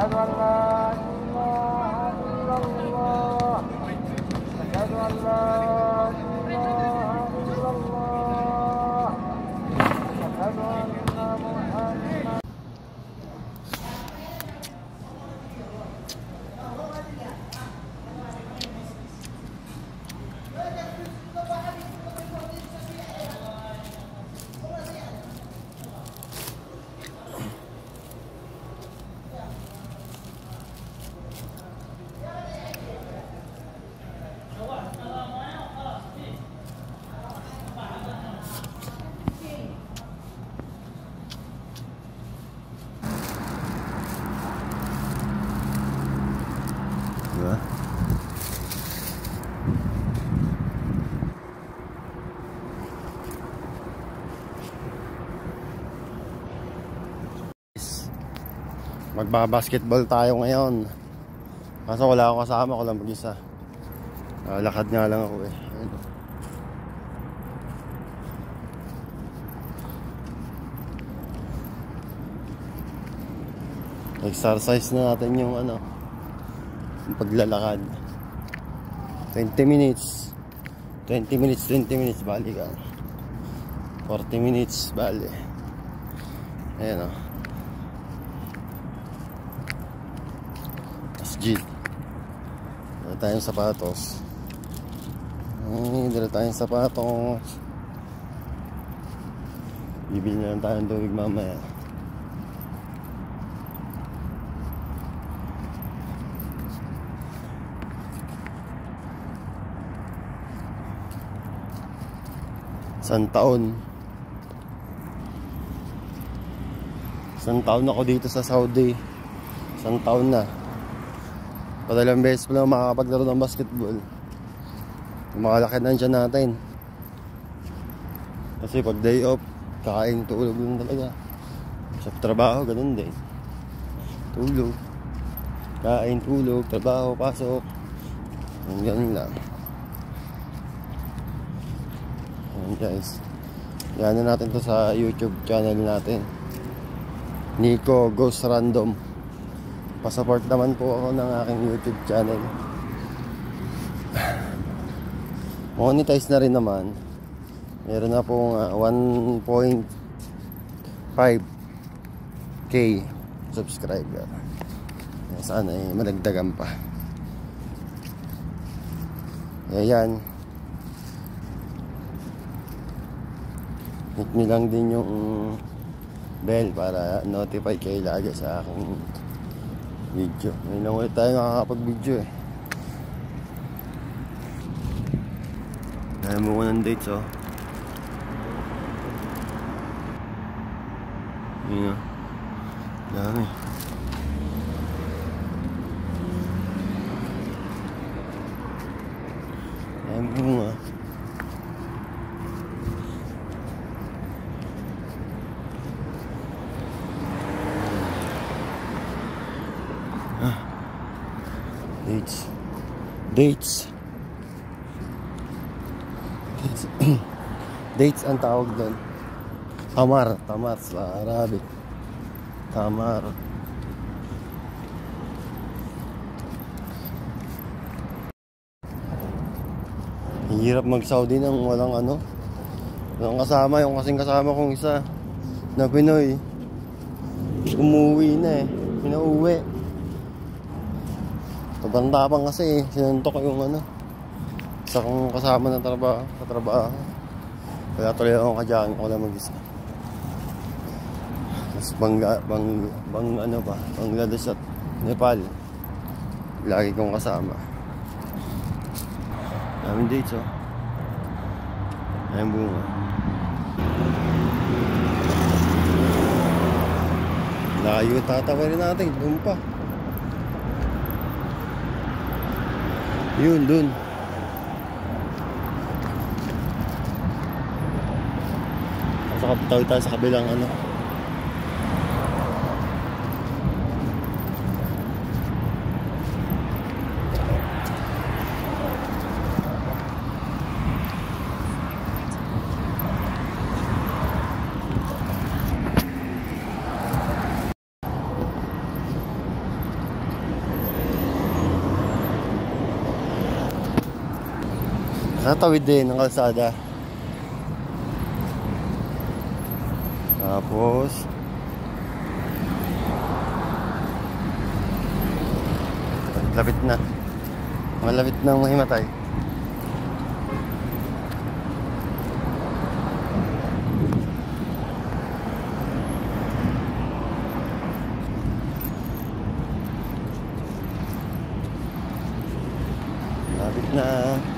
Diba? Magbabasketball tayo ngayon. Kaso wala akong kasama, ako lang mag-isa. Lakad nga lang ako eh. Ayun. Exercise na natin yung yung paglalakad. 20 minutes 20 minutes bali ka. 40 minutes bali. Ayan o. Masjid. Dala tayong sapatos. Dala tayong sapatos. Bibili na lang tayong tubig mamaya. Isang taon ako dito sa Saudi. Isang taon na. Padalang beses pa lang makakapaglaro ng basketball. Makalaki na dyan natin. Kasi pag day off, kakain, tulog lang talaga. Sa trabaho, ganun din. Tulog. Kain, tulog, trabaho, pasok. Ganun lang. Ayan guys. Yan na natin to sa YouTube channel natin. Nico Goes Random. Pasupport naman po ako ng aking YouTube channel. Monetize na rin naman. Meron na pong 1.5k subscriber. Sana eh madagdagan pa. Ayan. Hit me lang din yung bell para notify kayo lagi sa aking video. Ngayon lang ulit tayo nakakapag-video eh. Kaya mo ko ng dates oh. Yun oh. Dami. Dami mo nga. Dates ang tawag doon. Tamar sa Arabic. Tamar. Hirap mag-Saudi nang walang walang kasama. Yung kasing kasama kong isa na Pinoy, umuwi na eh. Pinauwi. Sobrang tapang kasi sinuntok yung isa kong kasama ng trabaho. Kaya tuloy akong kadyaan ko lang mag-isa. Tapos Bangladesh at Nepal lagi kong kasama. Daming dates oh. Ayan bunga. Layo tatawarin natin. Doon pa. Yun, dun. Tawid tayo sa kabilang Tatawid din ng kalsada. Tapos lapit na. Malapit na mahimatay. Lapit na.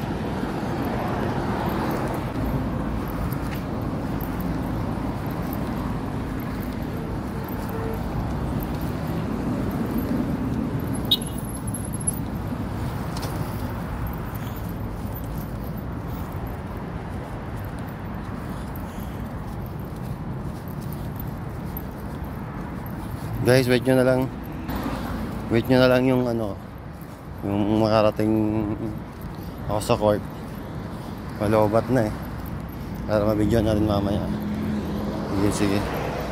Guys, wait nyo na lang. Wait nyo na lang yung ano, yung makarating ako sa court. Malobat na eh. Para mabigyan na rin mamaya. Sige, sige.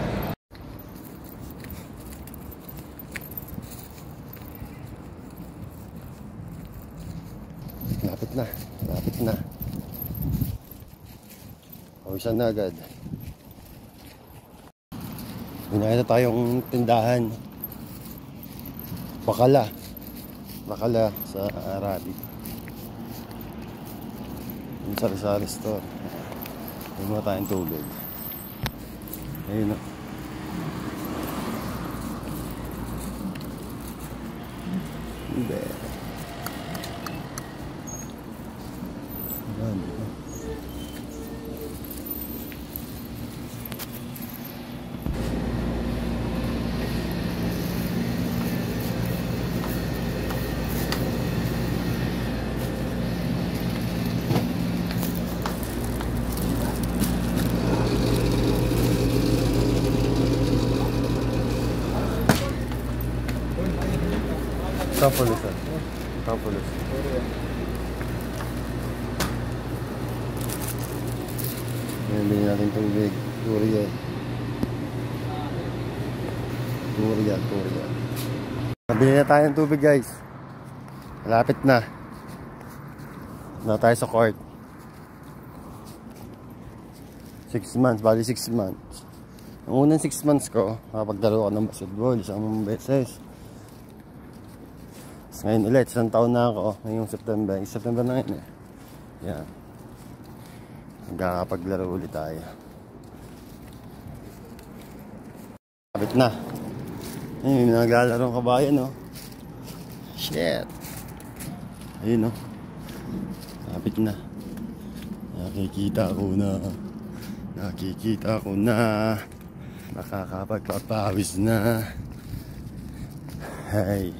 Lapit na. Lapit na. Pawisan na agad. May nakita tayong tindahan. Bakala sa Arabic. Yung sari-sari store. May mga tayong tubig. Ayun o. Hindi. Tampulis ah. Tampulis. Ngayon, bilhin natin tubig. Turia. Nabili na tayo ng tubig, guys. Malapit na. Na tayo sa court. 6 months, bali 6 months. Ang unang 6 months ko, makapaglaro ako ng basketball isang beses. Ngayon ulit, isang taon na ako. Ngayong September na ngayon eh. Yan. Magkakapaglaro ulit tayo. Kapit na. Ayun, may naglalaro ng kabayan, no? Shit. Ayun, no? Kapit na. Nakikita ko na. Nakakapagpapawis na. Hey.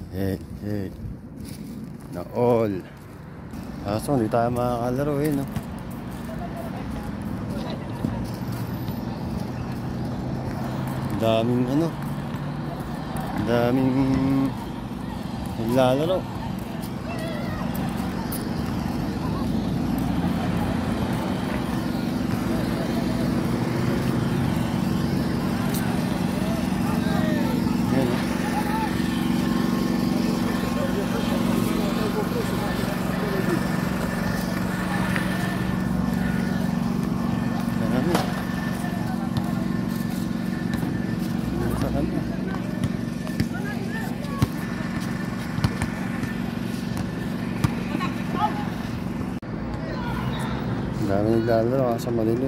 Na all. Kaso hindi tayo makakalaro eh, no? Daming naglalaro. Dami naglalaro sa Manila.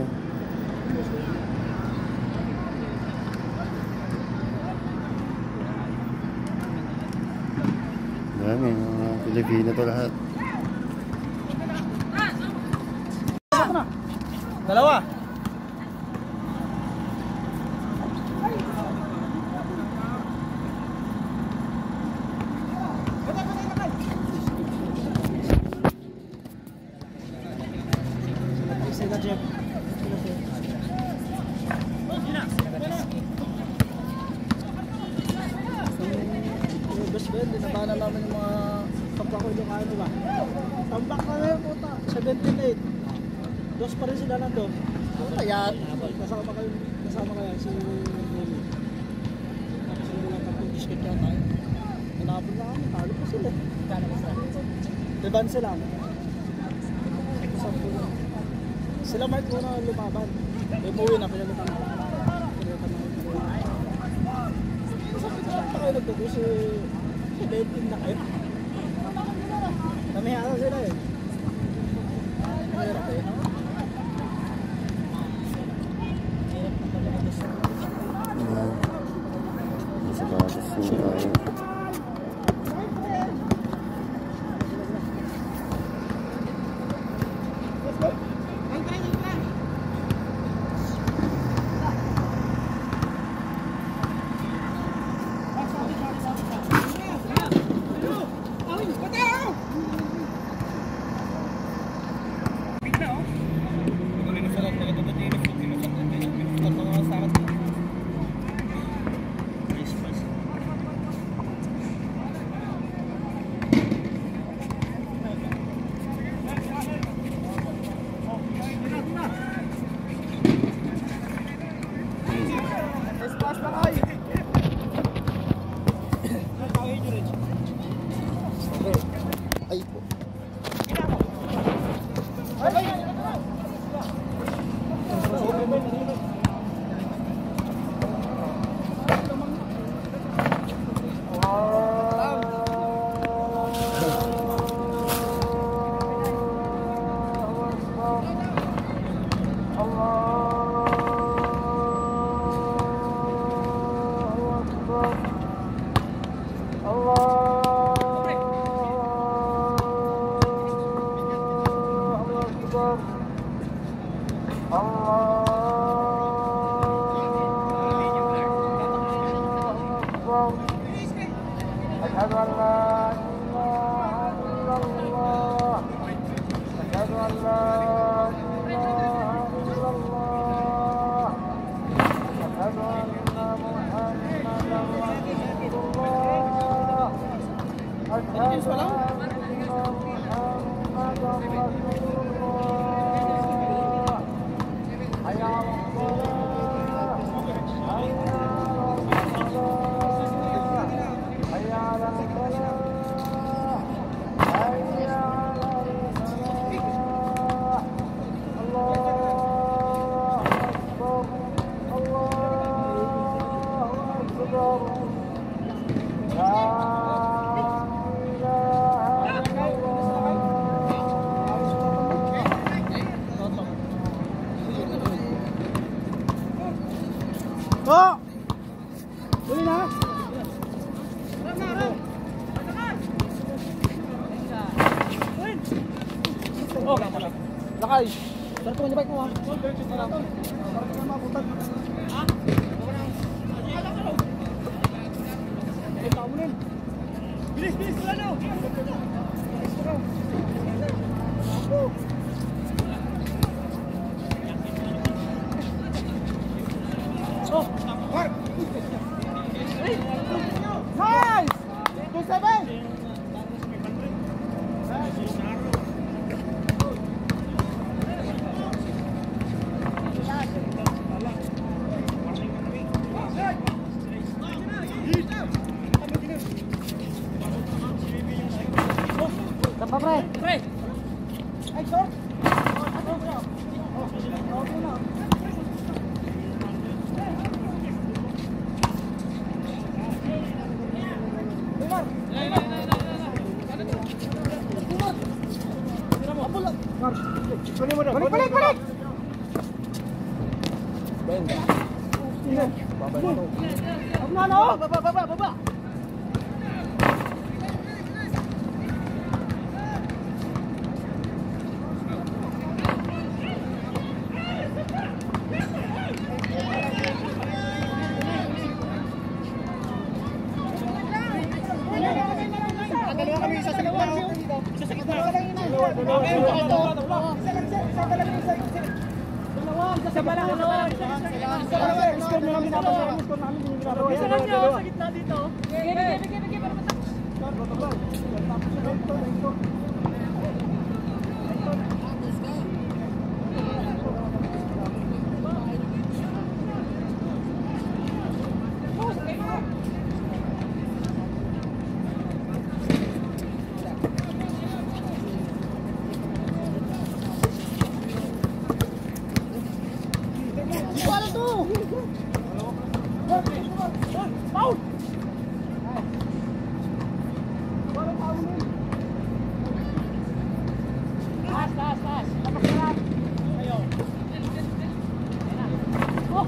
Dami, mga Pilipino to lahat. Dalawa. Dinabahan na namin yung mga tambak ko yung ano ba? Tambak na na yung puta, 78. Dos pa rin sila nandun. Kaya, kasama kayo si Lili. Kasi walang tatlong discount kaya tayo. Nanapon na kami, talo pa sila. Kano ba sila? 11 lang. Sila Mark muna lumaban. Umuwi na, pinalitan na. Saan pa kayo nagtuto si 17 na kayo? Namihara sila eh. Mahirap eh. Sa batas nyo tayo. Ay po. Oh! Huli na! Oh, lakay! Sarap mo yung bike mo ha? Sarap mo mabutan. Ha? Ay, tao mo nun! Bilis! Bilis! Wala na! Oh! Mark! Nice! 2-7! Tapa pre! Pre! Ay, short! Balik, balik, balik! Benga. Baba na to. Baba, baba, baba! Dalawa kami isa sa gitna. Isa sa gitna. Dalawa, isa sa balang ano. Score mo namin natin. Score namin yung ginagawa. Isa lang nyo sa gitna dito. Bigay para matapos. Wala to! Foul! Taas! Tapak na lang! Ayaw! Oh!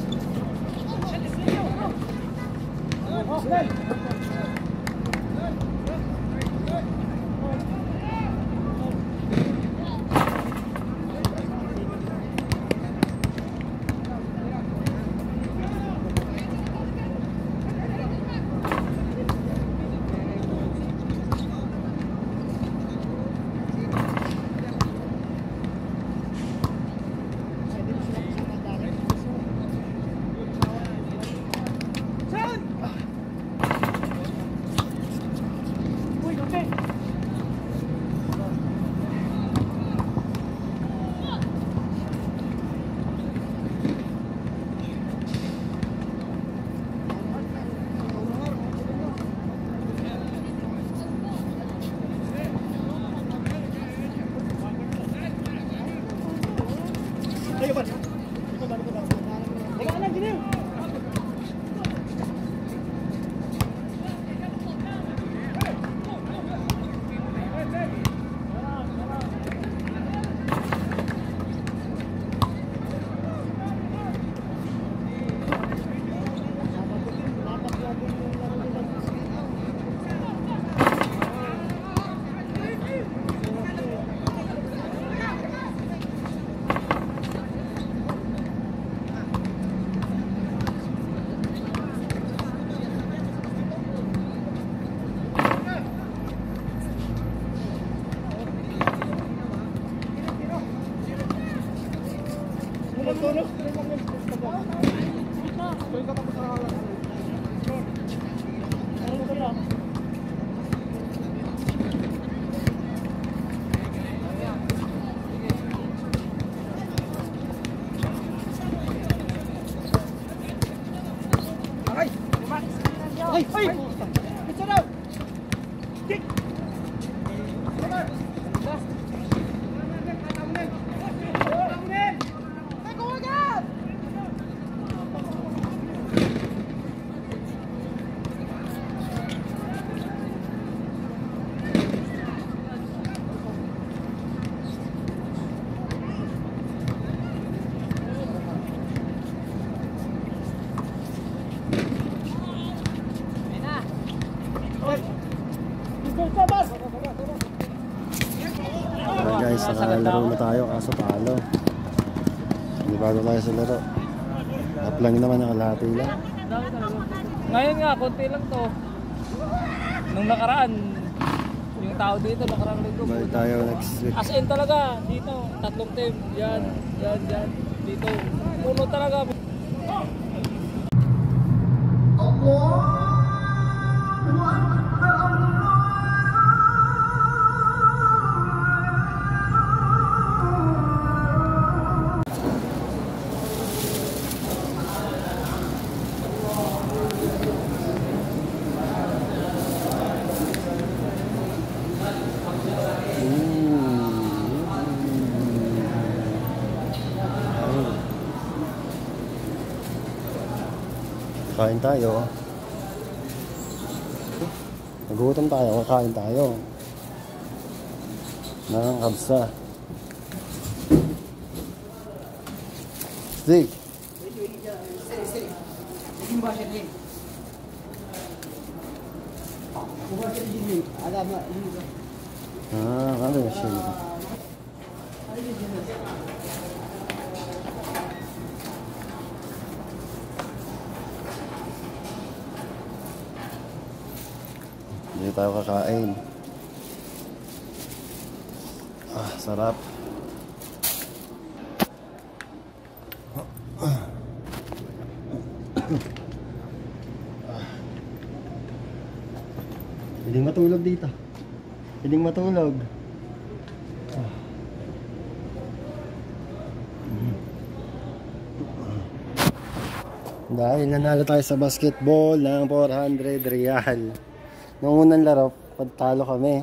Guys, nakalaro na tayo kaso talo. Hindi bago tayo sa laro. Up lang naman, nakalahati lang. Ngayon nga, konti lang to. Nung nakaraan, yung tao dito, nakaraan rin ko. Balik tayo next week. As in talaga, dito, tatlong team. Yan. Dito. Puno talaga. Kain tayo. Nagutom tayo, kakain tayo. Nakakabsa. Steak. Ano yung siya? Hindi tayo kakain. Sarap. Piling matulog dito. Piling matulog. Dahil nanalo tayo sa basketball ng 400 real. Noong unang laro, pagtalo kami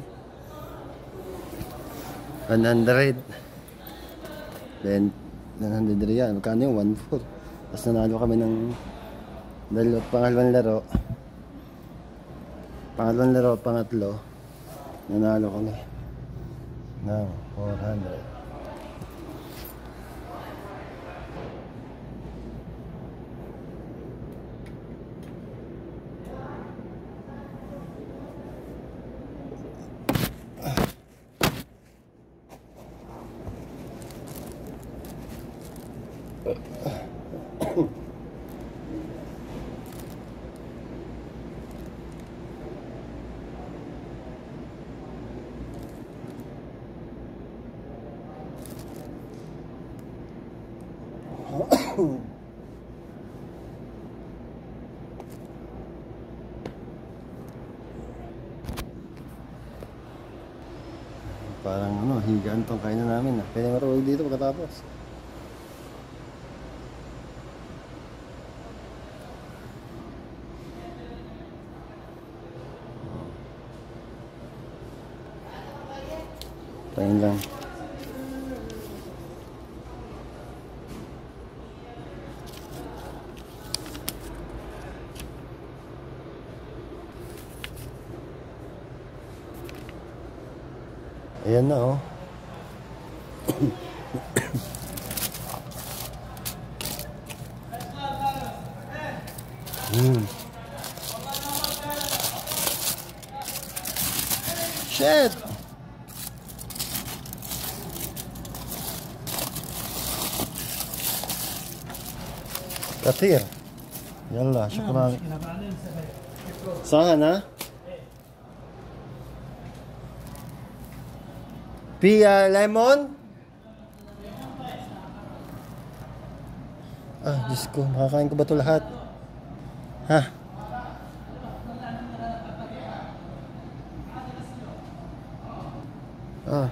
100. Then 100 real. Magkano yung 1-4? Tapos nanalo kami ng pangalawang laro. Pangatlo. Nanalo kami ng 400. Parang ano, higaan tong kainan namin. Pwede marunong dito pagkatapos. Tayin lang. Ayan na oh. Shit! Katir. Yalla, syukran. Saan ha? Pia lemon? Ah, Diyos ko, makakain ko ba ito lahat? Ha? Ah.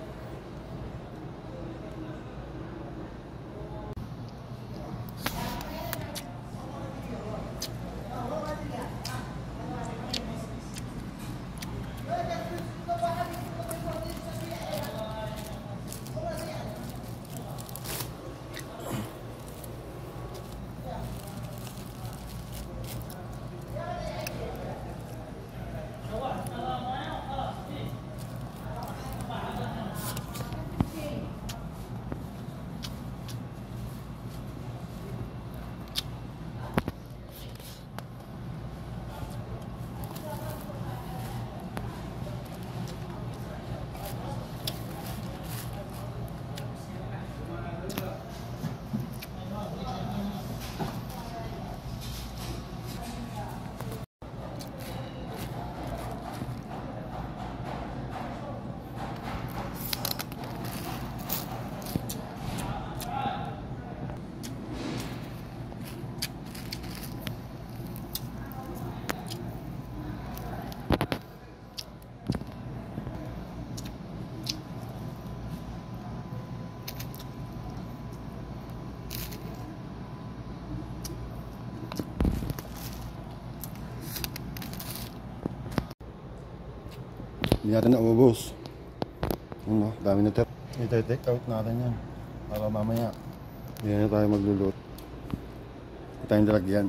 Hindi natin naubos. Ano, dami na tip. I-take out natin yan. Para mamaya hindi na tayo maglulot. Hindi tayong dalagyan.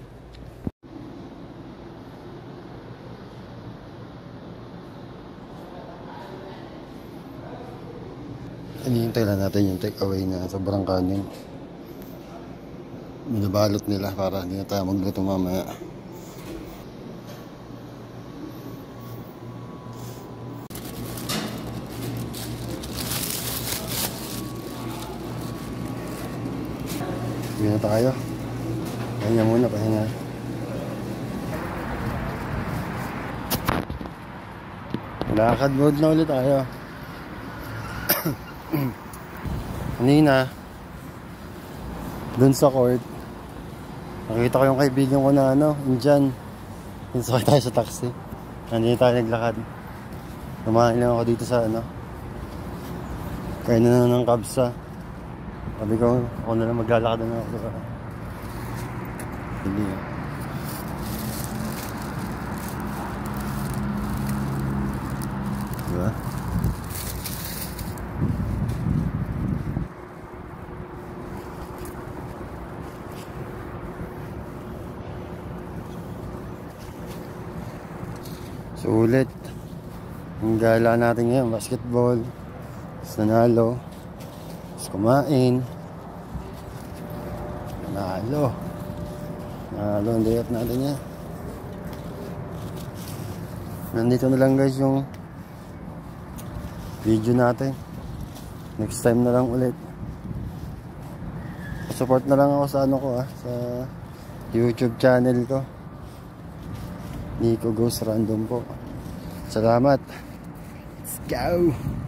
Hinihintay lang natin yung take away na sobrang kanin. Binabalot nila para hindi na tayo magluto mamaya. Hindi na tayo. Pahinga muna, pahinga. Lakad mode na ulit tayo. Kanina dun sa court nakita ko yung kaibigan ko na Indian. Pinsakay tayo sa taxi. Nandito tayo naglakad. Lumahan lang ako dito sa kaya na ng kabsa. Sabi ko, ako na lang maglalakad na ako. Hindi. Diba? Sulit. Ang gala natin ngayon, basketball. Tapos nanalo. Tapos kumain. Nanalo ang day out natin yan. Nandito na lang guys yung video natin. Next time na lang ulit. Support na lang ako sa ano ko sa YouTube channel ko. Nico Goes Random po. Salamat. Let's go.